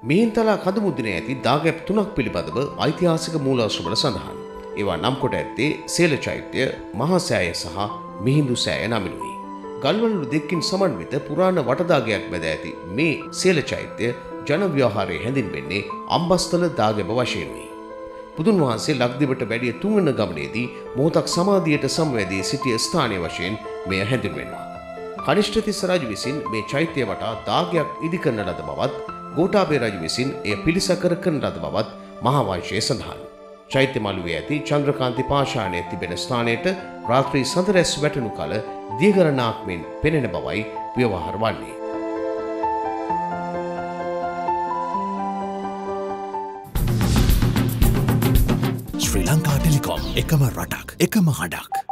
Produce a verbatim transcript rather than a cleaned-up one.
මිහින්තලා කඳු මුද්‍රණයේ ඇති දාගැබ් තුනක් පිළිබඳව ඓතිහාසික මූලාශ්‍රවල සඳහන්. ඒවා නම් කොට ඇත්තේ සේල චෛත්‍ය, මහා සෑය සහ මිහිඳු සෑය නමිනුයි. ගල්වලු දෙකකින් සමන්විත පුරාණ වටදාගයක් මැද ඇති මේ සේල චෛත්‍ය ජන ව්‍යවහාරයේ හැඳින්වෙන්නේ අම්බස්තල දාගැබ වශයෙන්යි. බුදුන් වහන්සේ ලක්දිවට වැඩිය තුන්වන ගමනේදී මොහොතක් සමාධියට සමවැදී සිටිය ස්ථානය වශයෙන් මෙය හැඳින්වෙනවා. කනිෂ්ඨතිස්ස රජු විසින් මේ චෛත්‍ය වටා දාගයක් ඉදි කරන ලද බවත්, ගෝඨාභය රජු විසින් එය පිළිසකර කරන ලද බවත් මහා වංශයේ සඳහන්. චෛත්‍ය මළුවේ ඇති චන්ද්‍රකාන්ති පාෂාණයේ තිබෙන ස්ථානයට රාත්‍රී සඳරැස් වැටෙනු කල දියගණනාක් මෙන් පෙනෙන බවයි ව්‍යවහාර වන්නේ. Sri Lanka Telecom ekama ratak ekama hadak